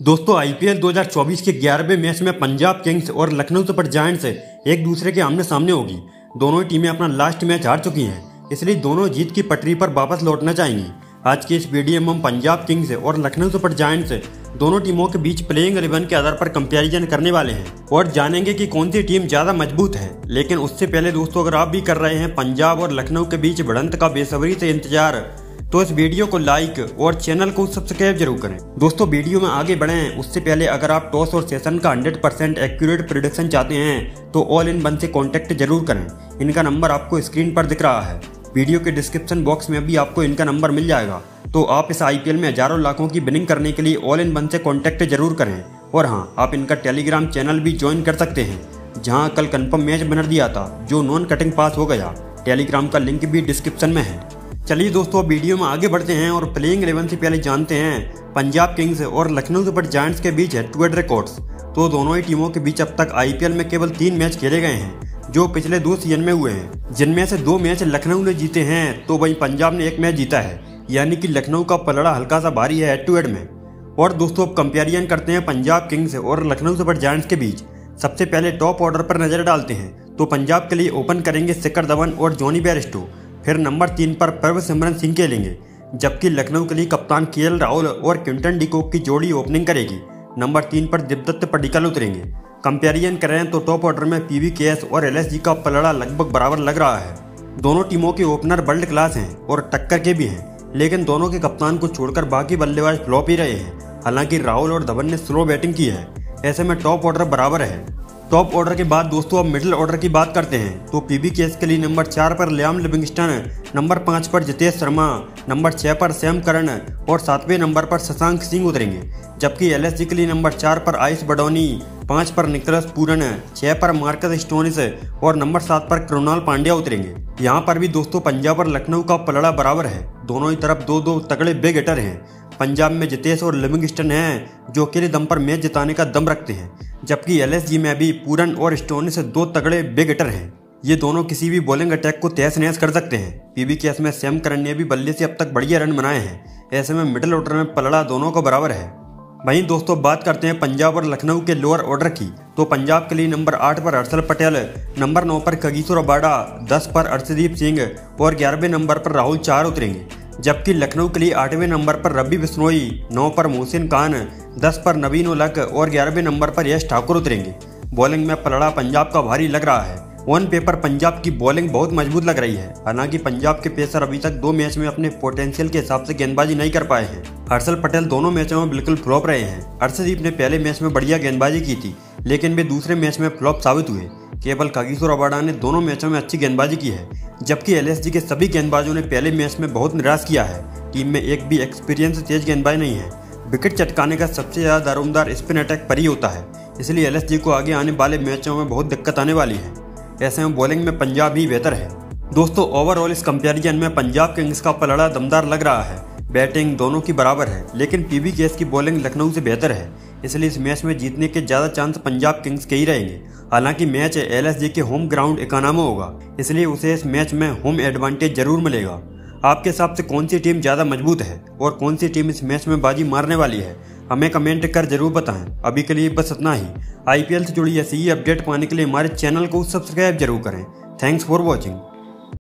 दोस्तों आईपीएल 2024 के 11वें मैच में पंजाब किंग्स और लखनऊ सुपर जायंट्स एक दूसरे के आमने सामने होगी। दोनों ही टीमें अपना लास्ट मैच हार चुकी हैं, इसलिए दोनों जीत की पटरी पर वापस लौटना चाहेंगी। आज के इस वीडियो में हम पंजाब किंग्स और लखनऊ सुपर जायंट्स दोनों टीमों के बीच प्लेइंग 11 के आधार पर कंपैरिजन करने वाले हैं और जानेंगे कि कौन सी टीम ज्यादा मजबूत है। लेकिन उससे पहले दोस्तों, अगर आप भी कर रहे हैं पंजाब और लखनऊ के बीच भिड़ंत का बेसब्री से इंतजार, तो इस वीडियो को लाइक और चैनल को सब्सक्राइब जरूर करें। दोस्तों वीडियो में आगे बढ़ें उससे पहले अगर आप टॉस और सेशन का 100% एक्यूरेट प्रेडिक्शन चाहते हैं तो ऑल इन वन से कॉन्टैक्ट जरूर करें। इनका नंबर आपको स्क्रीन पर दिख रहा है, वीडियो के डिस्क्रिप्शन बॉक्स में भी आपको इनका नंबर मिल जाएगा। तो आप इस आईपीएल में हजारों लाखों की विनिंग करने के लिए ऑल इन वन से कॉन्टैक्ट जरूर करें। और हाँ, आप इनका टेलीग्राम चैनल भी ज्वाइन कर सकते हैं, जहाँ कल कन्फर्म मैच विनर दिया था जो नॉन कटिंग पास हो गया। टेलीग्राम का लिंक भी डिस्क्रिप्शन में है। चलिए दोस्तों वीडियो में आगे बढ़ते हैं और प्लेइंग 11 से पहले जानते हैं पंजाब किंग्स और लखनऊ सुपर जायंट्स के बीच हेड टू हेड रिकॉर्ड्स। तो दोनों ही टीमों के बीच अब तक आईपीएल में केवल 3 मैच खेले गए हैं जो पिछले 2 सीजन में हुए हैं, जिनमें से 2 मैच लखनऊ ने जीते हैं तो वहीं पंजाब ने 1 मैच जीता है, यानी कि लखनऊ का पलड़ा हल्का सा भारी है हेड टू हेड में। और दोस्तों अब कंपेरिजन करते हैं पंजाब किंग्स और लखनऊ सुपर जायंट्स के बीच। सबसे पहले टॉप ऑर्डर पर नजर डालते हैं तो पंजाब के लिए ओपन करेंगे शिखर धवन और जॉनी बेयरस्टो। फिर नंबर 3 पर प्रभसिमरन सिंह खेलेंगे, जबकि लखनऊ के लिए कप्तान केएल राहुल और क्विंटन डिकॉक की जोड़ी ओपनिंग करेगी। नंबर 3 पर देवदत्त पडिक्कल उतरेंगे। कंपेरिजन करें तो टॉप ऑर्डर में पीवीकेएस और एलएसजी का पलड़ा लगभग बराबर लग रहा है। दोनों टीमों के ओपनर वर्ल्ड क्लास हैं और टक्कर के भी हैं, लेकिन दोनों के कप्तान को छोड़कर बाकी बल्लेबाज फ्लॉप ही रहे हैं। हालांकि राहुल और धवन ने स्लो बैटिंग की है, ऐसे में टॉप ऑर्डर बराबर है। टॉप ऑर्डर के बाद दोस्तों अब मिडिल ऑर्डर की बात करते हैं तो पीवीकेएस के लिए नंबर 4 पर लियाम लिविंगस्टन, नंबर 5 पर जितेश शर्मा, नंबर 6 पर सैम करन और 7वें नंबर पर शशांक सिंह उतरेंगे। जबकि एलएसजी के लिए नंबर 4 पर आयुष बडौनी, 5 पर निकोलस पूरन, 6 पर मार्कस स्टोनिस और नंबर 7 पर कृणाल पांड्या उतरेंगे। यहाँ पर भी दोस्तों पंजाब और लखनऊ का पलड़ा बराबर है, दोनों ही तरफ 2-2 तगड़े बिग हिटर हैं। पंजाब में जितेश और लिविंगस्टन हैं जो अकेले दम पर मैच जिताने का दम रखते हैं, जबकि एलएसजी में भी पूरन और स्टोनिस 2 तगड़े बिग हिटर हैं। ये दोनों किसी भी बॉलिंग अटैक को तहस नहस कर सकते हैं। पीवीकेएस में सैम करन ने भी बल्ले से अब तक बढ़िया रन बनाए हैं, ऐसे में मिडिल ऑर्डर में पलड़ा दोनों को बराबर है। वहीं दोस्तों बात करते हैं पंजाब और लखनऊ के लोअर ऑर्डर की तो पंजाब के लिए नंबर 8 पर हर्षल पटेल, नंबर 9 पर कगिसो रबाडा, 10 पर अर्शदीप सिंह और 11वें नंबर पर राहुल चार उतरेंगे। जबकि लखनऊ के लिए 8वें नंबर पर रवि बिश्नोई, 9 पर मोहसिन खान, 10 पर नवीन उलक और 11वें नंबर पर यश ठाकुर उतरेंगे। बॉलिंग में पलड़ा पंजाब का भारी लग रहा है। ऑन पेपर पंजाब की बॉलिंग बहुत मजबूत लग रही है, हालांकि पंजाब के पेसर अभी तक 2 मैच में अपने पोटेंशियल के हिसाब से गेंदबाजी नहीं कर पाए हैं। हर्षल पटेल दोनों मैचों में बिल्कुल फ्लॉप रहे हैं। अर्शदीप ने पहले मैच में बढ़िया गेंदबाजी की थी, लेकिन वे दूसरे मैच में फ्लॉप साबित हुए। केवल कगिसो रबाडा ने दोनों मैचों में अच्छी गेंदबाजी की है, जबकि एलएसजी के सभी गेंदबाजों ने पहले मैच में बहुत निराश किया है। टीम में एक भी एक्सपीरियंस तेज गेंदबाज नहीं है। विकेट चटकाने का सबसे ज्यादा दारोमदार स्पिन अटैक पर ही होता है, इसलिए एलएसजी को आगे आने वाले मैचों में बहुत दिक्कत आने वाली है। ऐसे में बॉलिंग में पंजाब ही बेहतर है। दोस्तों ओवरऑल इस कंपैरिजन में पंजाब किंग्स का पलड़ा दमदार लग रहा है। बैटिंग दोनों की बराबर है, लेकिन पीवीकेएस की बॉलिंग लखनऊ से बेहतर है, इसलिए इस मैच में जीतने के ज्यादा चांस पंजाब किंग्स के ही रहेंगे। हालांकि मैच एलएसजी के होम ग्राउंड इकानामो होगा, इसलिए उसे इस मैच में होम एडवांटेज जरूर मिलेगा। आपके हिसाब से कौन सी टीम ज्यादा मजबूत है और कौन सी टीम इस मैच में बाजी मारने वाली है, हमें कमेंट कर जरूर बताएं। अभी के लिए बस इतना ही। आईपीएल से जुड़ी ऐसी ही अपडेट पाने के लिए हमारे चैनल को सब्सक्राइब जरूर करें। Thanks for watching.